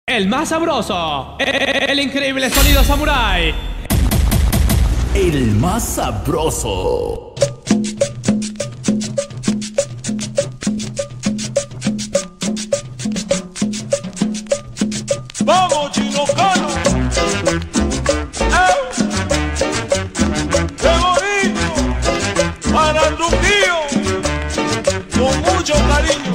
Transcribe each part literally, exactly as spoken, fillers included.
El más sabroso, el increíble sonido samurái. El más sabroso. Vamos, Chino Cano. ¡Eh! ¡Qué bonito! Para el Trujillo, con mucho cariño.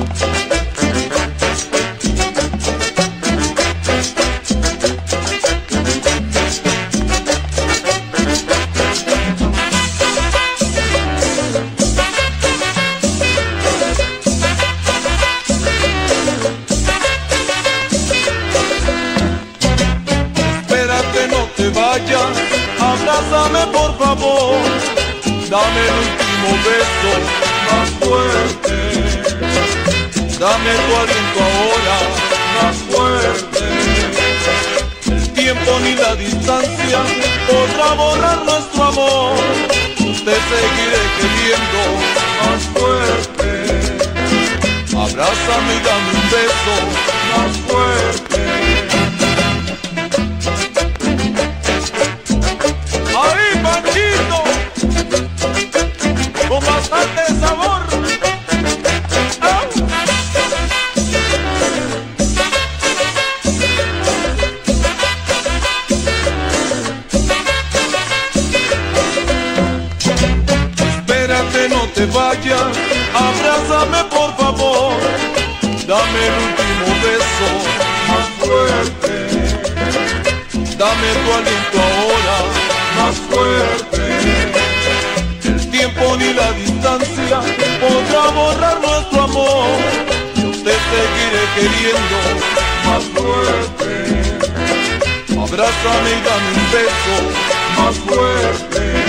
Abrázame por favor, dame el último beso más fuerte, dame tu aliento ahora más fuerte. El tiempo ni la distancia podrá borrar nuestro amor, te seguiré queriendo más fuerte. Abrázame y dame un beso más fuerte. ¡Ahí, Panchito! Con bastante sabor. ¡Ah! Espérate, no te vayas, abrázame por favor, dame el último beso más fuerte, dame tu aliento ahora más fuerte. El tiempo ni la distancia podrá borrar nuestro amor, yo te seguiré queriendo más fuerte. Abrázame y dame un beso más fuerte.